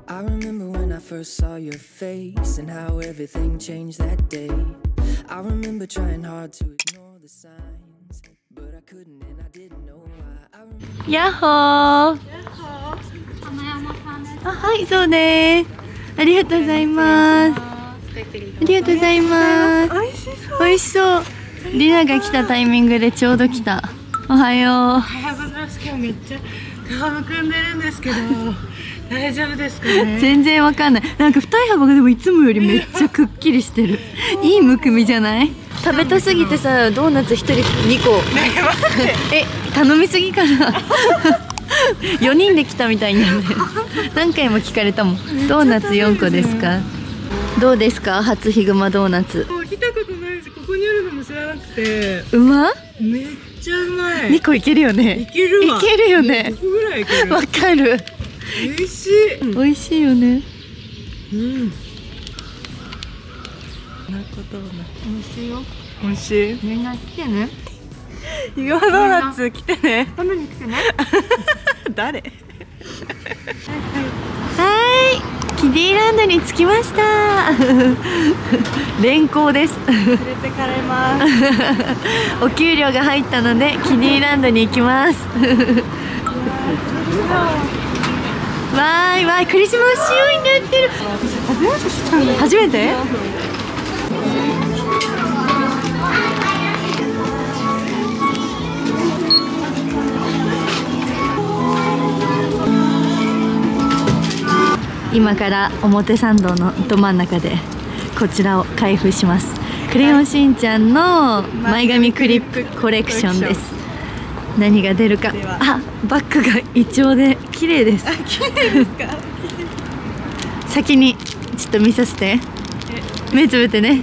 I remember when I first saw your face and how everything changed that day. I remember trying hard to ignore the signs, but I couldn't and I didn't know why. やっほー。あ、はい、そうです。ありがとうございます。ありがとうございます。美味しそう。リナが来たタイミングでちょうど来た。おはよう。おはようございます。今日めっちゃ皮むくんでるんですけど。大丈夫ですかね。全然わかんない。なんか二重幅がでもいつもよりめっちゃくっきりしてる。いいむくみじゃない？食べたすぎてさ、ドーナツ一人2個。頼みすぎかな。4人で来たみたいになってる。何回も聞かれたもん。ドーナツ4個ですか？どうですか？初ヒグマドーナツ。来たことないし、ここにあるのも知らなくて。うま？めっちゃうまい。2個いけるよね。いけるわ。いけるよね。5個ぐらいいける。わかる。美味しい。美味しいよね。うん。なことない。美味しいよ。美味しい。みんな来てね。ヒグマドーナツ来てね。食べに来てね。誰？はい、キディランドに着きました。連行です。連れてかれます。お給料が入ったのでキディランドに行きます。わーいわーい、クリスマス仕様になってる。初めて？今から表参道のど真ん中でこちらを開封します。クレヨンしんちゃんの前髪クリップコレクションです。何が出るか。あ、バッグがイチョウで綺麗です。綺麗ですか？先にちょっと見させて。目つぶってね。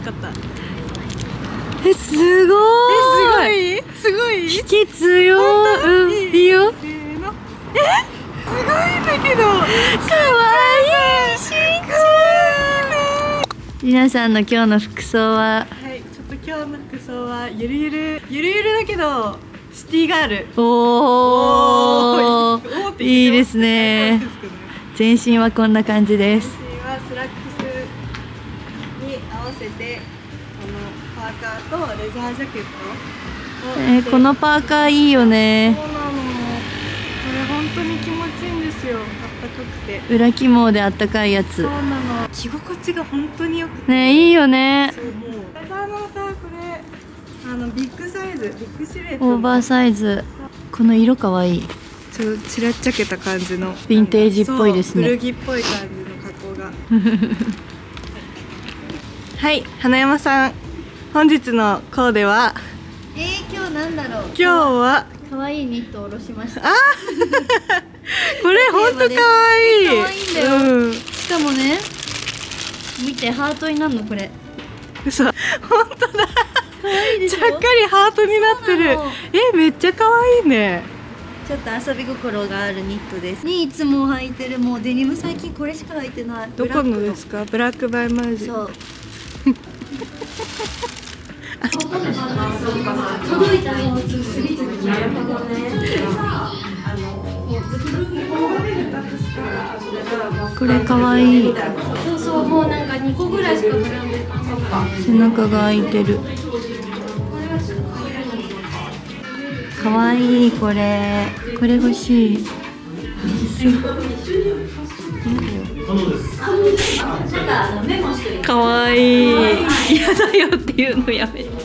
すごい。すごい。秘訣よ。うん、いいよ。すごいんだけど。かわいいしんちゃん。皆さんの今日の服装は。はい、ちょっと今日の服装はゆるゆるだけど。シティガール。おお、いいですね。全身はこんな感じです。全身はスラックスに合わせてこのパーカーとレザージャケットを、このパーカーいいよね。そうなの。これ本当に気持ちいいんですよ。あったかくて。裏起毛であったかいやつ。そうなの。着心地が本当に良くて。ね、いいよね。そう、もうレザーのさ、これ。ビッグサイズ、ビッグシルエット、オーバーサイズ。この色かわいい。ちらっちゃけた感じのヴィンテージっぽいですね。古着っぽい感じの加工が。はい、花山さん、本日のコーデは。今日なんだろう。今日は可愛いニットを下ろしました。あこれ本当可愛い。可愛いんだよ。しかもね、見てハートになるのこれ。嘘、本当だ。ちゃっかりハートになってる。めっちゃ可愛いね。ちょっと遊び心があるニットです。にいつも履いてる。もうデニム最近これしか履いてない。どこのですか？ブラックバイマージ。そう。届いたのを次々に。なるほどね。これ可愛い。そうそう、もうなんか2個ぐらいしか絡んでなかった。背中が開いてる。可愛い。これ欲しい。可愛い。嫌だよっていうのやめて。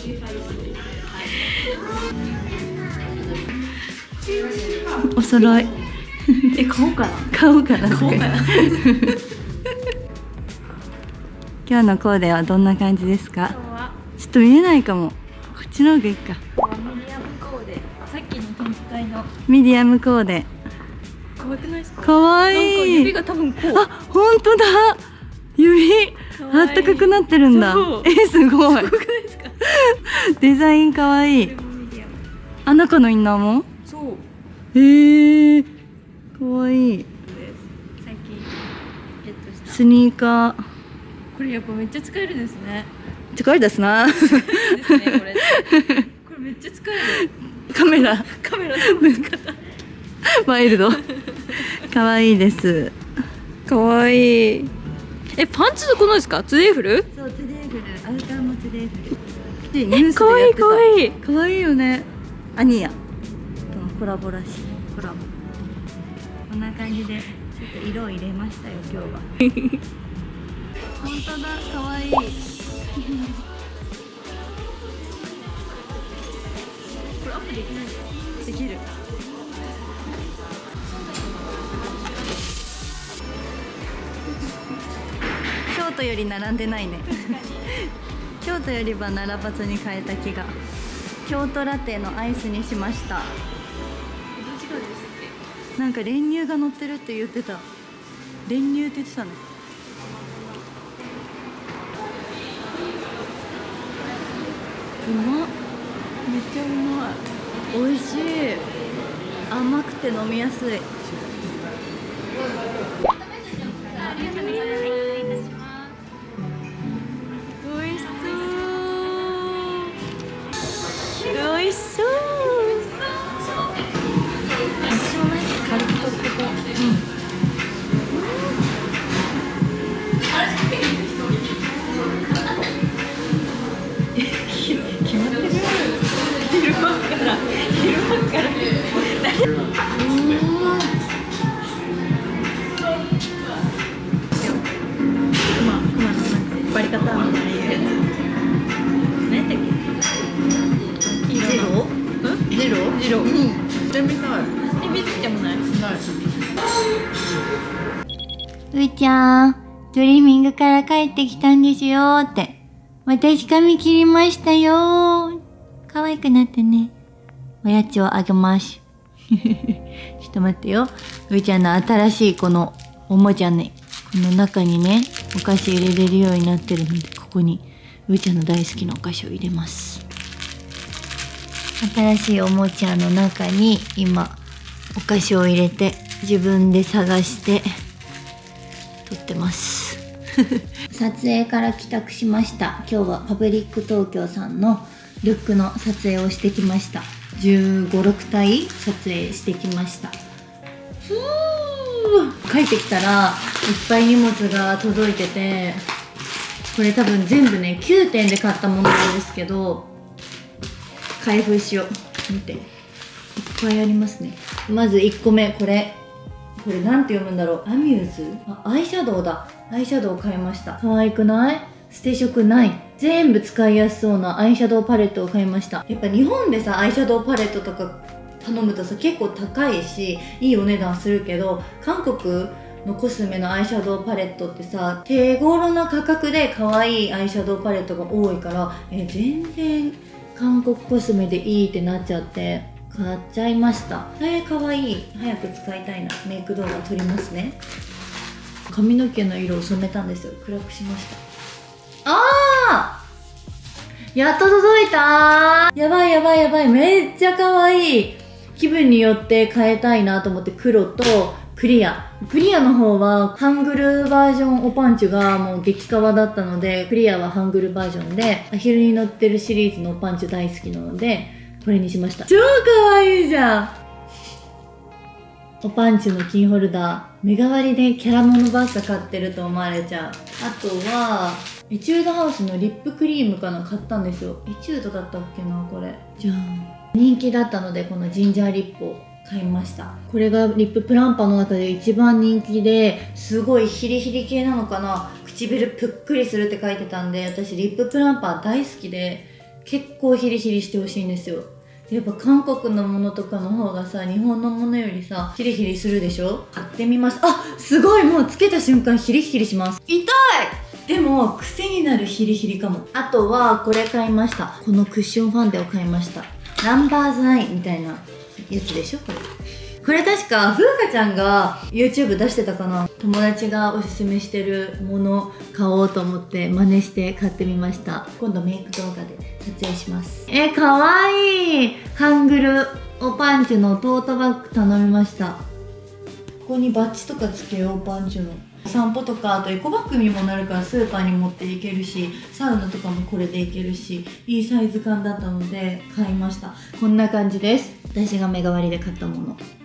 お揃い。買おうかな。買おうかな。今日のコーデはどんな感じですか？ちょっと見えないかも。こっちの方がいいか。ミディアムコーデ。さっきの展開のミディアムコーデ。可愛くないですか？可愛い。指が多分こう。あ、本当だ。指あったかくなってるんだ。すごい。すごくないですか？デザイン可愛い。あ、中のインナーも？そう。可愛い。最近ゲットしたスニーカー。これやっぱめっちゃ使えるですね。使えるですな。これめっちゃ使える。カメラの持ち方。ワイルド。可愛いです。 かわいい。パンツこのですか？トゥデイフル？ そう、トゥデイフル、アウターもトゥデイフル。ニュースでかわいいかわいい。 かわいいよね。アニヤとのコラボらしい。コラボ。こんな感じでちょっと色を入れましたよ今日は。本当だ、かわいい。これアップできないの？できる。京都より並んでないね。京都よりは並ばずに変えた気が。京都ラテのアイスにしました。なんか練乳が乗ってるって言ってた。練乳って言ってたね。うまっ、めっちゃうまい。美味しい。甘くて飲みやすい。美味しそう。軽く取ってこう。決まってる。昼間から。バリカターみたいなやつ。何だっけ？ゼロ？ゼロ？ゼロ。してみたい。みずきちゃんもない？ない。うーちゃん、トリミングから帰ってきたんですよって。私髪切りましたよ。可愛くなってね。おやつをあげます。ちょっと待ってよ。うーちゃんの新しいこのおもちゃね。この中にね、お菓子入れれるようになってるので、ここにうーちゃんの大好きなお菓子を入れます。新しいおもちゃの中に今お菓子を入れて自分で探して撮ってます撮影から帰宅しました。今日はパブリック東京さんのルックの撮影をしてきました。15、6体撮影してきました。帰ってきたらいっぱい荷物が届いてて、これ多分全部ね9点で買ったものなんですけど、開封しよう。見て、いっぱいありますね。まず1個目、これなんて読むんだろう。アミューズ、アイシャドウだ。アイシャドウ買いました。可愛くない？捨て色ない。全部使いやすそうなアイシャドウパレットを買いました。やっぱ日本でさ、アイシャドウパレットとか頼むとさ、結構高いしいいお値段するけど、韓国のコスメのアイシャドウパレットってさ、手頃な価格で可愛いアイシャドウパレットが多いから、全然韓国コスメでいいってなっちゃって買っちゃいました。かわいい。早く使いたいな。メイク動画撮りますね。髪の毛の色を染めたんですよ。暗くしました。やっと届いたー。やばいやばいやばい。めっちゃかわいい。気分によって変えたいなと思って、黒とクリアの方はハングルバージョンおパンチがもう激カワだったので、クリアはハングルバージョンで、アヒルに乗ってるシリーズのおパンチ大好きなのでこれにしました。超かわいいじゃん。おパンチのキーホルダー、目代わりでキャラモノばっか買ってると思われちゃう。あとはエチュードハウスのリップクリームかな、買ったんですよ。エチュードだったっけな、これじゃん。人気だったのでこのジンジャーリップを買いました。これがリッププランパーの中で一番人気で、すごいヒリヒリ系なのかな、唇ぷっくりするって書いてたんで、私リッププランパー大好きで、結構ヒリヒリしてほしいんですよ。やっぱ韓国のものとかの方がさ、日本のものよりさヒリヒリするでしょ。買ってみました。すごい、もうつけた瞬間ヒリヒリします。痛い。でも癖になるヒリヒリかも。あとはこれ買いました。このクッションファンデを買いました。ナンバーズ9みたいなやつでしょ。これ確か風花ちゃんが YouTube 出してたかな。友達がおすすめしてるもの買おうと思って真似して買ってみました。今度メイク動画で撮影します。かわいい。ハングルおパンチのトートバッグ頼みました。ここにバッジとかつけよう。パンチの散歩とか、あとエコバッグにもなるからスーパーに持っていけるし、サウナとかもこれでいけるし、いいサイズ感だったので買いました。こんな感じです。私が目代わりで買ったもの。